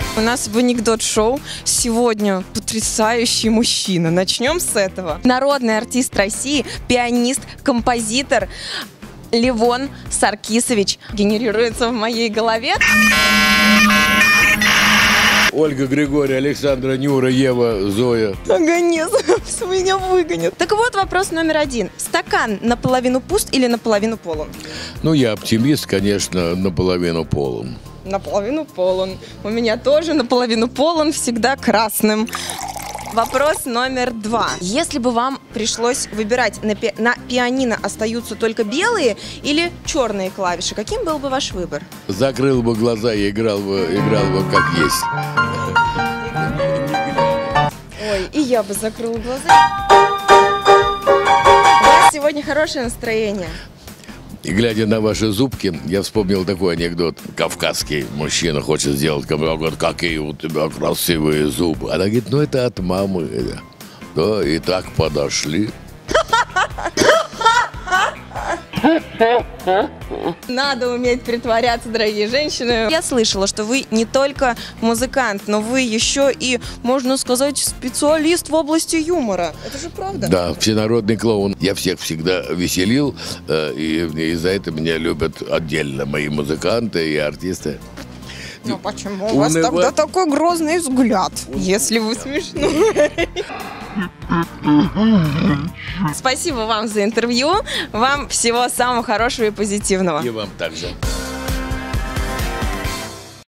У нас в анекдот-шоу сегодня потрясающий мужчина. Начнем с этого. Народный артист России, пианист, композитор Левон Саркисович генерируется в моей голове. Ольга, Григорий, Александра, Нюра, Ева, Зоя. Агонез, меня выгонят. Так вот вопрос номер один. Стакан наполовину пуст или наполовину полон? Ну, я оптимист, конечно, наполовину полон. Наполовину полон. У меня тоже наполовину полон, всегда красным. Вопрос номер два. Если бы вам пришлось выбирать, на пианино остаются только белые или черные клавиши, каким был бы ваш выбор? Закрыл бы глаза и играл бы как есть. Ой, и я бы закрыла глаза. У вас сегодня хорошее настроение. И глядя на ваши зубки, я вспомнил такой анекдот. Кавказский мужчина хочет сделать комплимент, говорит, какие у тебя красивые зубы. Она говорит, ну это от мамы. Да, и так подошли. Надо уметь притворяться, дорогие женщины. Я слышала, что вы не только музыкант, но вы еще и, можно сказать, специалист в области юмора. Это же правда? Да, всенародный клоун. Я всех всегда веселил, и за это меня любят отдельно мои музыканты и артисты. Ну почему у вас тогда такой грозный взгляд, если вы смешной? Спасибо вам за интервью. Вам всего самого хорошего и позитивного. И вам также.